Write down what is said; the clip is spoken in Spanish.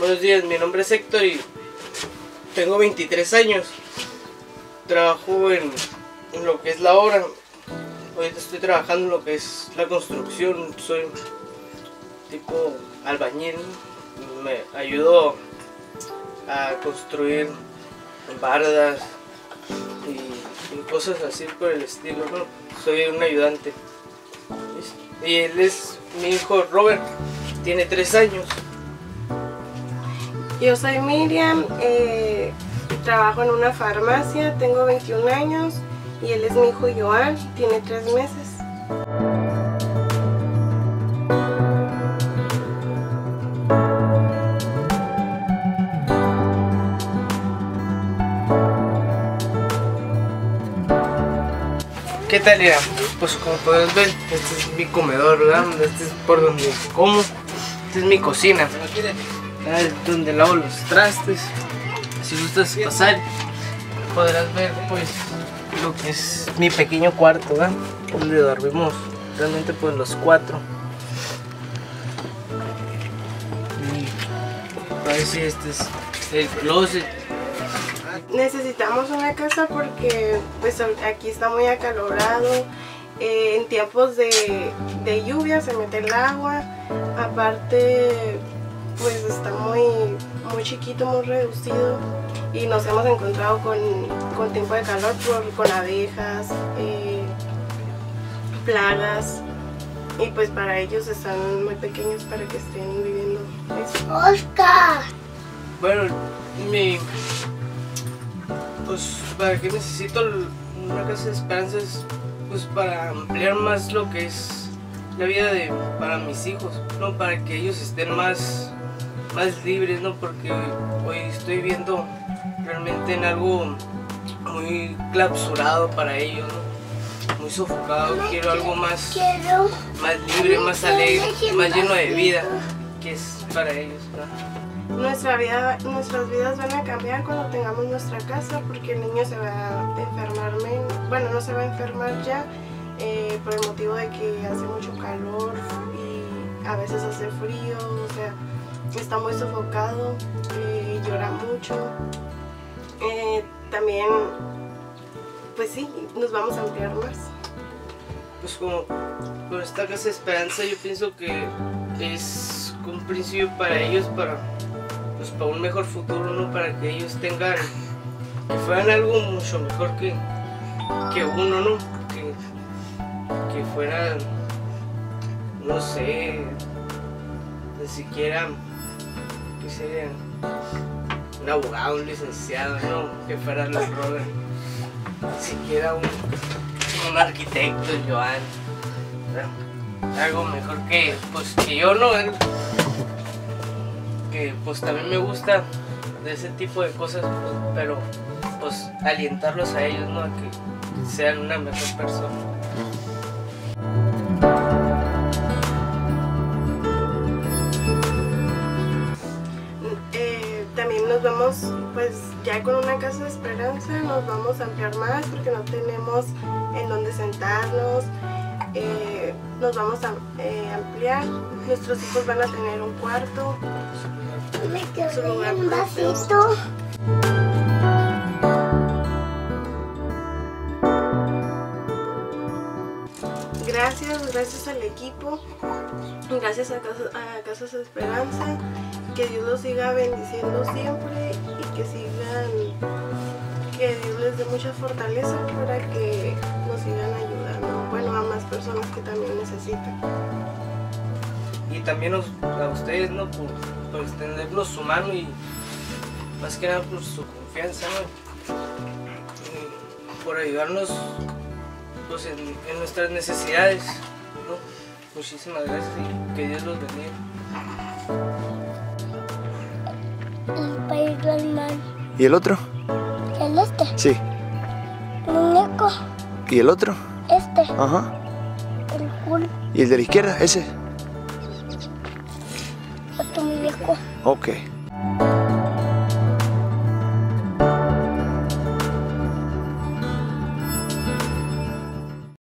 Buenos días, mi nombre es Héctor y tengo 23 años. Trabajo en lo que es la obra. Ahorita estoy trabajando en lo que es la construcción. Soy tipo albañil. Me ayudo a construir bardas y cosas así por el estilo, ¿no? Soy un ayudante. Y él es mi hijo Robert, tiene 3 años. Yo soy Miriam, trabajo en una farmacia, tengo 21 años y él es mi hijo Joan, tiene 3 meses. ¿Qué tal, Ira? Pues como podrás ver, este es mi comedor, ¿verdad? Este es por donde como. Esta es mi cocina. Es donde lavo los trastes. Si gustas pasar, podrás ver pues lo que es mi pequeño cuarto, ¿verdad? Donde dormimos realmente pues los 4. Y a ver si este es el closet. Necesitamos una casa porque pues aquí está muy acalorado. En tiempos de lluvia se mete el agua. Aparte pues está muy chiquito, muy reducido. Y nos hemos encontrado con tiempo de calor con abejas, plagas. Y pues para ellos están muy pequeños para que estén viviendo eso. ¡Oscar! Bueno, pues para qué necesito una casa de esperanzas, pues para ampliar más lo que es la vida para mis hijos, ¿no? Para que ellos estén más libres, ¿no? Porque hoy estoy viendo realmente en algo muy clausurado para ellos, ¿no? Muy sofocado. Quiero algo más libre, más alegre, más lleno de vida, que es para ellos, ¿no? Nuestras vidas van a cambiar cuando tengamos nuestra casa, porque el niño se va a enfermar menos. Bueno, no se va a enfermar ya por el motivo de que hace mucho calor y a veces hace frío, o sea, está muy sofocado, llora mucho. También, pues sí, nos vamos a ampliar más. Pues como por esta casa de esperanza, yo pienso que es un principio para ellos, para un mejor futuro, ¿no? Para que ellos que fueran algo mucho mejor que uno, ¿no? Que fueran, no sé, ni siquiera, que serían un abogado, un licenciado, ¿no? Que fuera los Robert, ni siquiera un arquitecto, Joan, ¿no? Algo mejor que yo, ¿no? Que pues también me gusta de ese tipo de cosas, pero pues alientarlos a ellos, ¿no? A que sean una mejor persona. También nos vamos, pues ya con una casa de esperanza nos vamos a ampliar más porque no tenemos en dónde sentarnos. Nos vamos a ampliar. Nuestros hijos van a tener un cuarto. Me quiero un vasito. Gracias al equipo, gracias a Casas de Esperanza, que Dios los siga bendiciendo siempre y que Dios les dé mucha fortaleza para que nos sigan ayudando, bueno, a más personas que también necesitan. Y también a ustedes, ¿no? Por extendernos su mano y más que nada por su confianza, ¿no? Y por ayudarnos pues, en nuestras necesidades, ¿no? Muchísimas gracias y que Dios los bendiga. El Spider-Man. ¿Y el otro? ¿El este? Sí. Muñeco. ¿Y el otro? Este. Ajá. El Hulk. ¿Y el de la izquierda? Ese. Otro muñeco. Ok.